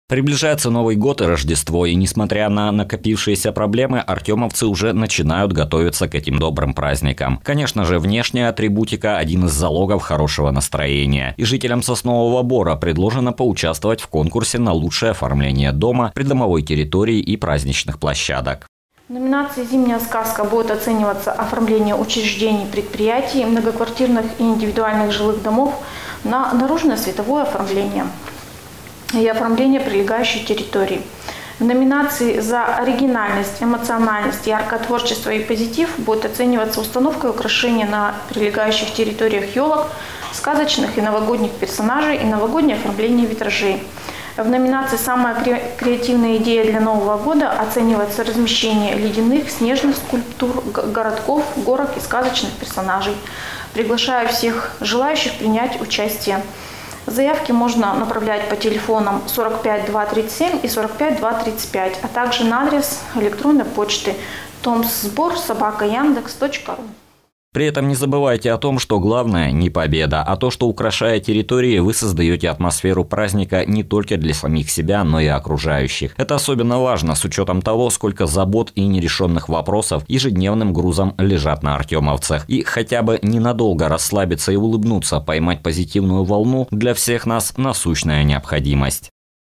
Приближается Новый год и Рождество, и несмотря на накопившиеся проблемы, артемовцы уже начинают готовиться к этим добрым праздникам. Конечно же, внешняя атрибутика – один из залогов хорошего настроения. И жителям Соснового Бора предложено поучаствовать в конкурсе на лучшее оформление дома, придомовой территории и праздничных площадок. В номинации «Зимняя сказка» будет оцениваться оформление учреждений, предприятий, многоквартирных и индивидуальных жилых домов на наружное световое оформление и оформление прилегающей территории. В номинации «За оригинальность, эмоциональность, яркое творчество и позитив» будет оцениваться установка и украшение на прилегающих территориях елок, сказочных и новогодних персонажей и новогоднее оформление витражей. В номинации «Самая креативная идея для Нового года» оценивается размещение ледяных, снежных скульптур, городков, горок и сказочных персонажей. Приглашаю всех желающих принять участие. Заявки можно направлять по телефонам 45 237 и 45 235, а также на адрес электронной почты tomsbor@yandex.ru. При этом не забывайте о том, что главное не победа, а то, что, украшая территории, вы создаете атмосферу праздника не только для самих себя, но и окружающих. Это особенно важно с учетом того, сколько забот и нерешенных вопросов ежедневным грузом лежат на артемовцах. И хотя бы ненадолго расслабиться и улыбнуться, поймать позитивную волну для всех нас насущная необходимость.